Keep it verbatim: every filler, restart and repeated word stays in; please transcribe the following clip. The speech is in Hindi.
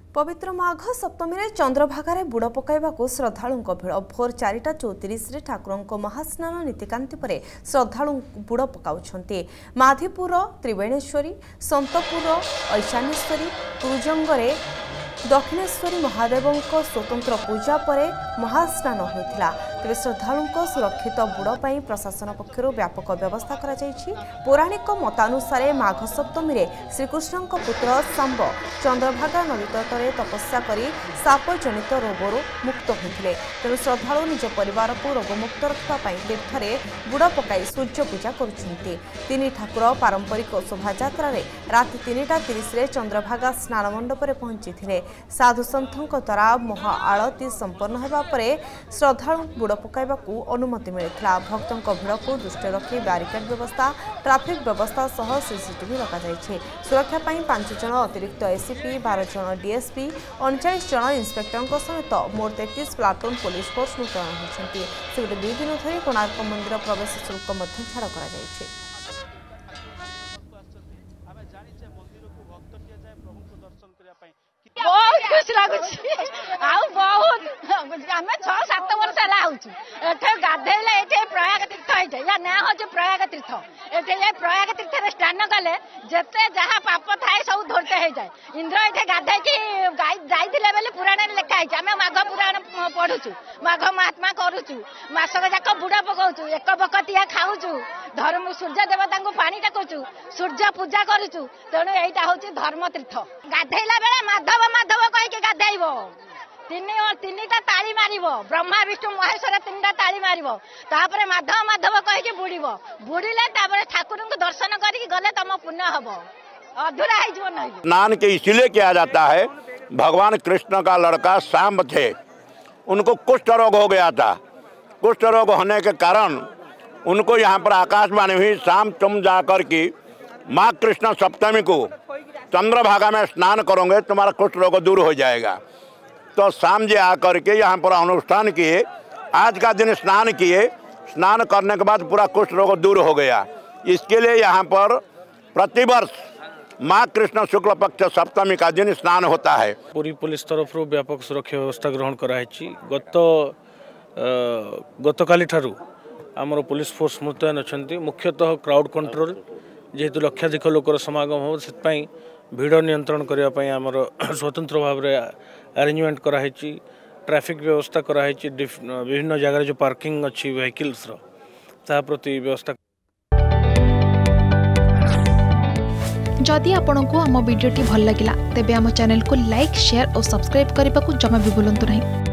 पवित्र माघ सप्तमी में चंद्रभागार बुड़ पकाइबा श्रद्धालुं भिड़ भोर चारिटा चौतीस ठाकुरों महास्नान नीतिकांति पर श्रद्धालु बुड़ पकाउछन्ति। माधीपुर त्रिवेणेश्वरी, संतपुर ऐशानेश्वरी, कुरुजंगरे दक्षिणेश्वरी महादेवों स्वतंत्र पूजा पर महास्नान होता। तेज श्रद्धालुं सुरक्षित बुड़ प्रशासन पक्षर व्यापक व्यवस्था करा जायछि। पौराणिक मतानुसार माघ सप्तमी में श्रीकृष्ण पुत्र सांब चंद्रभागा नदी तटरे तपस्या करी साप जनित रोगरू मुक्त होते। तेणु श्रद्धालु निज परिवार को रोगमुक्त रखा तीर्थरे बुड़ पकाई सूर्य पूजा करुछन्ति। तीन ठाकुर पारंपरिक शोभायात्रा राति तीनटा तीस चंद्रभागा स्नान मंडप पहुंची थे। साधु सन्थों द्वारा महा आलती संपन्न होगा पर श्रद्धालु बुड़ पकाइबा अनुमति मिलता। भक्तों भिड़ को दृष्टि रखी बैरिकेड व्यवस्था, ट्राफिक व्यवस्था सह सीसीटीवी रखा सुरक्षा पांच जन अतिरिक्त एसीपी, बारह जन डीएसपी, उनचास जन इन्स्पेक्टर समेत मोट तैंतीस प्लाटून पुलिस फोर्स मुतयन होती। से दुई दिन धरी कोणार्क मंदिर प्रवेश शुल्क छाड़ कर बहुत खुश लगुच बहुत आम छह सात वर्ष है गाधेले ये प्रयाग तीर्थ ये या ना हूँ प्रयाग तीर्थ ये प्रयाग तीर्थ स्नान कले जिते जहाँ पाप थाए सब धोते हो जाए। इंद्र ये गाधे की जाइए बोले पुराण लिखाई आम माघ पुराण पढ़ुचु, माघ महात्मा करुचु, मसक जाक बुड़ पकाऊँ, एक बकतिया खाऊचु, धर्म सूर्य देवता को पानी टाकुचु, सूर्य पूजा करुचु। तेणु यहीटा हूँ धर्म तीर्थ। गाधेला बेले माधव माधव कहीकि गाधेब तीनटा ताली मार ब्रह्मा विष्णु महेश्वर तीनटा ताली मार तापर माधव माधव कहीकि बुड़ब बुड़िले ठाकुर को दर्शन करके गले तुम पुण्य हम अधूरा है। स्नान के इसलिए किया जाता है, भगवान कृष्ण का लड़का सांब थे, उनको कुष्ठ रोग हो गया था। कुष्ठ रोग होने के कारण उनको यहाँ पर आकाशवाणी हुई, शाम तुम जाकर के माँ कृष्ण सप्तमी को चंद्रभागा में स्नान करोगे तुम्हारा कुष्ठ रोग दूर हो जाएगा। तो शाम जी आकर के यहाँ पर अनुष्ठान किए, आज का दिन स्नान किए, स्नान करने के बाद पूरा कुष्ठ रोग दूर हो गया। इसके लिए यहाँ पर प्रतिवर्ष माँ कृष्ण शुक्ल पक्ष सप्तमी का दिन स्नान होता है। पूरी पुलिस तरफ व्यापक सुरक्षा व्यवस्था ग्रहण कराई। गत गतकाली ठारू आमर पुलिस फोर्स मुतयन अच्छा। मुख्यतः क्राउड कंट्रोल जेहेतु लक्षाधिक लोकर समागम हो से भिड़ नियंत्रण करने आमर स्वतंत्र भाव में अरेंजमेंट कराई। ट्रैफिक व्यवस्था कराई। विभिन्न जगह जो पार्किंग अच्छी व्हीकल्स प्रति व्यवस्था। जदि आपंक आम भिडी भल लगा तेब आम चैनल को लाइक, शेयर और सब्सक्राइब करने को जमा भी भूलु नहीं।